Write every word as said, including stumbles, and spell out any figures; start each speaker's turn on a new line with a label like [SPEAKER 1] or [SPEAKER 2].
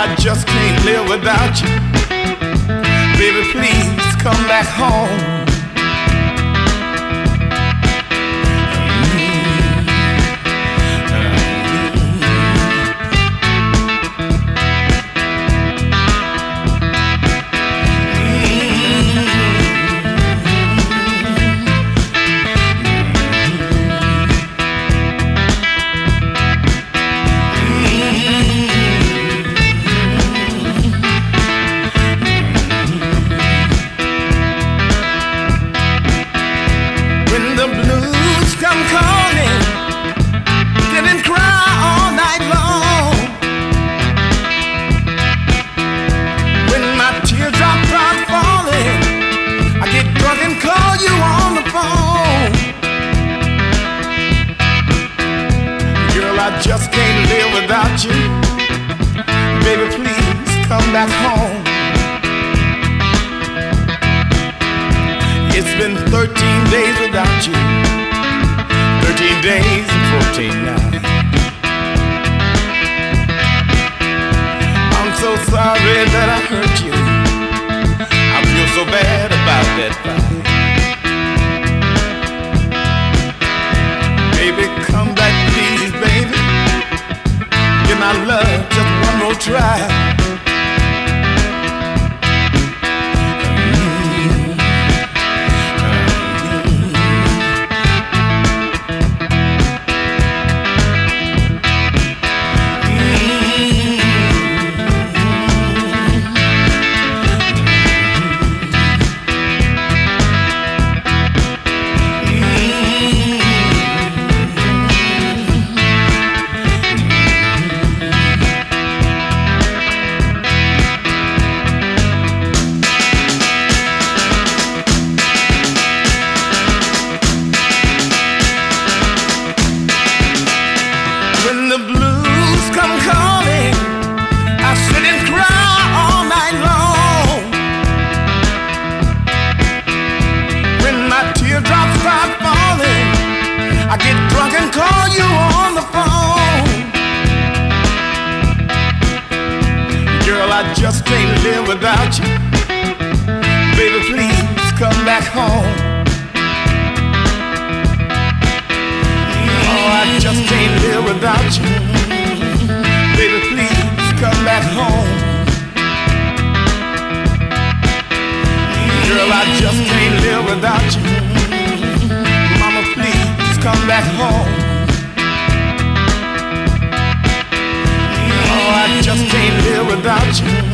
[SPEAKER 1] I just can't live without you. Baby, please come back home. I just can't live without you. Baby, please come back home. It's been thirteen days without you, thirteen days and fourteen nights. I'm so sorry that I hurt you. I feel so bad about that fight. Baby, come back please, baby. Give my love just one more try. When the blues come calling, I sit and cry all night long. When my teardrops start falling, I get drunk and call you on the phone. Girl, I just can't live without you. Baby, please come back home. I just can't live without you. Baby, please come back home. Girl, I just can't live without you. Mama, please come back home. Oh, I just can't live without you.